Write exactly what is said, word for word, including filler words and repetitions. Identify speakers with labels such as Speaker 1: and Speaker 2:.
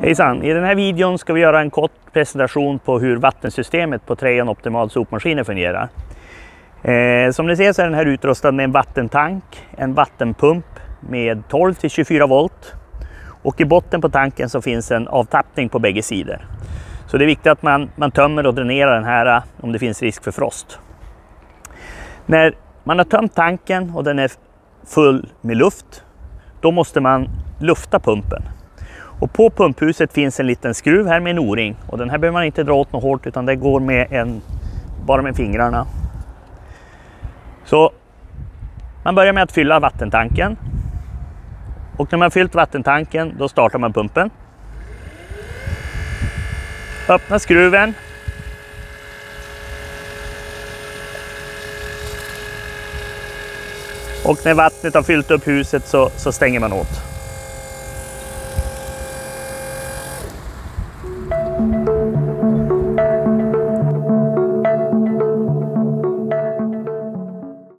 Speaker 1: Hejsan! I den här videon ska vi göra en kort presentation på hur vattensystemet på Trejon Optimal sopmaskiner fungerar. Eh, som ni ser så är den här utrustad med en vattentank, en vattenpump med tolv till tjugofyra volt. Och i botten på tanken så finns en avtappning på bägge sidor. Så det är viktigt att man, man tömmer och dränerar den här om det finns risk för frost. När man har tömt tanken och den är full med luft, då måste man lufta pumpen. Och på pumphuset finns en liten skruv här med en o-ring. Och den här behöver man inte dra åt något hårt, utan det går med en, bara med fingrarna. Så man börjar med att fylla vattentanken. Och när man fyllt vattentanken, då startar man pumpen. Öppna skruven. Och när vattnet har fyllt upp huset så, så stänger man åt.